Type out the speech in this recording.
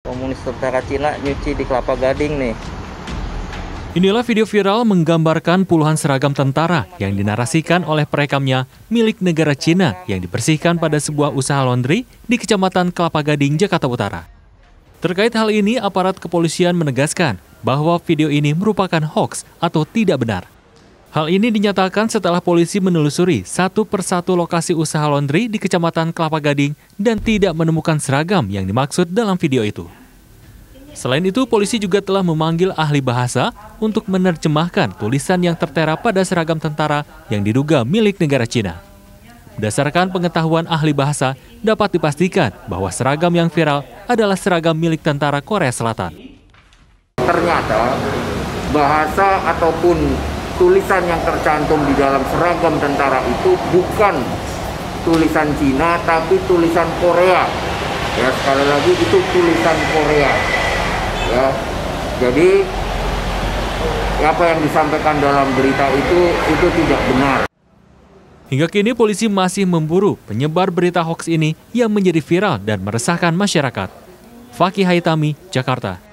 Komunis tentara Cina nyuci di Kelapa Gading nih. Inilah video viral menggambarkan puluhan seragam tentara yang dinarasikan oleh perekamnya milik negara Cina yang dibersihkan pada sebuah usaha laundry di Kecamatan Kelapa Gading, Jakarta Utara. Terkait hal ini, aparat kepolisian menegaskan bahwa video ini merupakan hoaks atau tidak benar. Hal ini dinyatakan setelah polisi menelusuri satu persatu lokasi usaha laundry di Kecamatan Kelapa Gading dan tidak menemukan seragam yang dimaksud dalam video itu. Selain itu, polisi juga telah memanggil ahli bahasa untuk menerjemahkan tulisan yang tertera pada seragam tentara yang diduga milik negara Cina. Berdasarkan pengetahuan ahli bahasa, dapat dipastikan bahwa seragam yang viral adalah seragam milik tentara Korea Selatan. Ternyata bahasa ataupun tulisan yang tercantum di dalam seragam tentara itu bukan tulisan Cina, tapi tulisan Korea. Ya, sekali lagi itu tulisan Korea. Ya, jadi apa yang disampaikan dalam berita itu tidak benar. Hingga kini polisi masih memburu penyebar berita hoaks ini yang menjadi viral dan meresahkan masyarakat. Fakih Haitami, Jakarta.